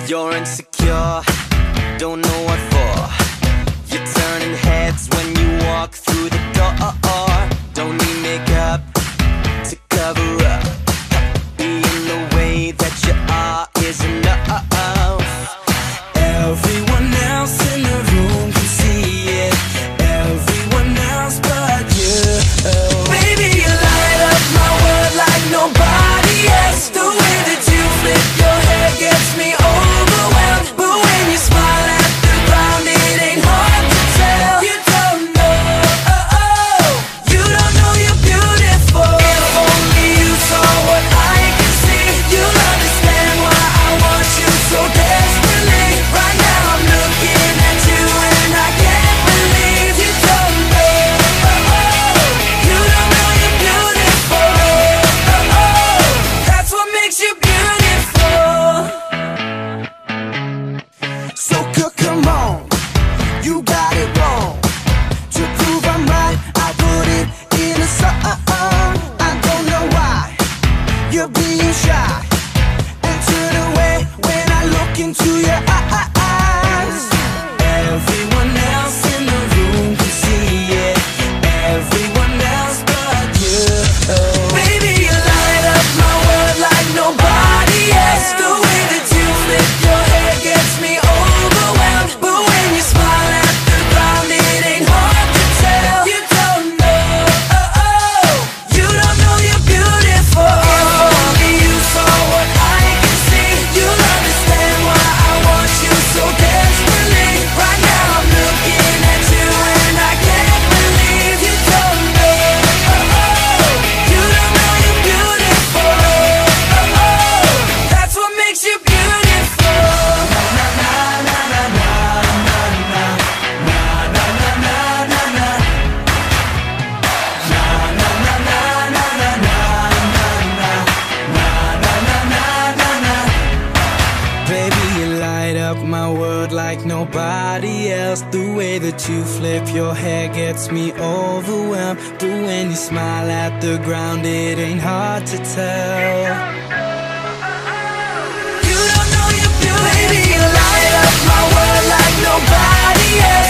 You're insecure, don't know what for. You're turning heads when you walk through the door. Don't need makeup to cover up. Being the way that you are is enough. Everyone else in the room can see it, everyone else but you. Baby, you light up my world like nobody else. The way that you flip your hair gets me overwhelmed. But when you smile at the ground, it ain't hard to tell. You don't know, you don't know you're beautiful. If only you saw what I can see, you'll understand why I want you so desperately. Right now I'm looking at you and I can't believe you don't know, you don't know you're beautiful. That's what makes you beautiful. So good, come on, you got it wrong. To prove I'm right, I put it in a song. I don't know why you're being shy and turn away when I look into your eyes. Everyone else in the room can see it, everyone else but you. Baby, you light up my world like nobody else. The way that you flip your hair gets me overwhelmed. But when you smile at the ground, it ain't hard to tell. You don't know, you don't know you're beautiful. If only you saw what I can see, you'll understand why I want you so desperately. Right now I'm looking at you and I can't believe you don't know, you don't know you're beautiful. That's what makes you beautiful. Baby, you light up my world like nobody else. The way that you flip your hair gets me overwhelmed. But when you smile at the ground, it ain't hard to tell. You don't know you're beautiful. Baby, you light up my world like nobody else.